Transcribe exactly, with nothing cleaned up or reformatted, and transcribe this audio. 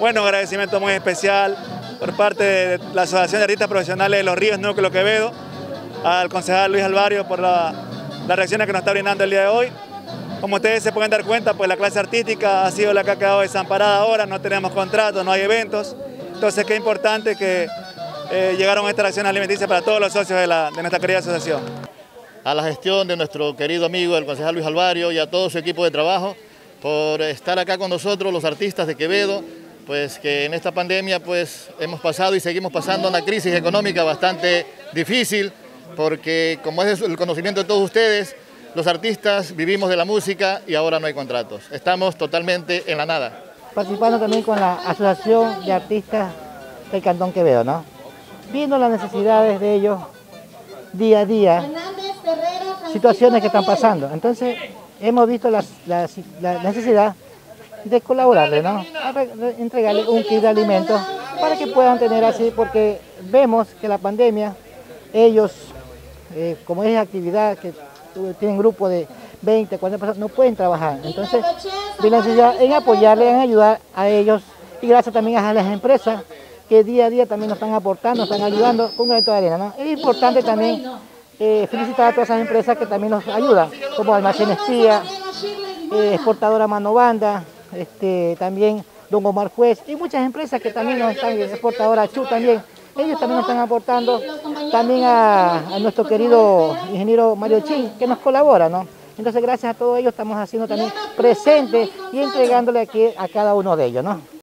Bueno, un agradecimiento muy especial por parte de la Asociación de Artistas Profesionales de Los Ríos, Núcleo Quevedo, al concejal Luis Alvario por la, las reacciones que nos está brindando el día de hoy. Como ustedes se pueden dar cuenta, pues la clase artística ha sido la que ha quedado desamparada ahora, no tenemos contratos, no hay eventos, entonces qué importante que eh, llegaron estas acciones alimenticias para todos los socios de, la, de nuestra querida asociación. A la gestión de nuestro querido amigo, el concejal Luis Alvario, y a todo su equipo de trabajo, por estar acá con nosotros, los artistas de Quevedo, pues que en esta pandemia pues hemos pasado y seguimos pasando una crisis económica bastante difícil, porque como es el conocimiento de todos ustedes, los artistas vivimos de la música y ahora no hay contratos. Estamos totalmente en la nada. Participando también con la Asociación de Artistas del Cantón Quevedo, ¿no? Viendo las necesidades de ellos día a día, situaciones que están pasando. Entonces hemos visto la, la, la necesidad de colaborarle, ¿no? A re, re, entregarle un kit de alimentos para que puedan tener así, porque vemos que la pandemia, ellos, eh, como es actividad que tienen grupo de veinte, cuarenta personas, no pueden trabajar. Entonces, vi la necesidad en apoyarle, en ayudar a ellos, y gracias también a las empresas que día a día también nos están aportando, nos están ayudando con un granito de arena, ¿no? Es importante también eh, felicitar a todas esas empresas que también nos ayudan, como Almacenes Tía, eh, Exportadora Manobanda, este, también Don Omar Juez, y muchas empresas que también nos están, Exportadora Chu también, ellos también nos están aportando, también a, a nuestro querido ingeniero Mario Chin, que nos colabora, ¿no? Entonces, gracias a todos ellos estamos haciendo también presentes y entregándole aquí a cada uno de ellos, ¿no?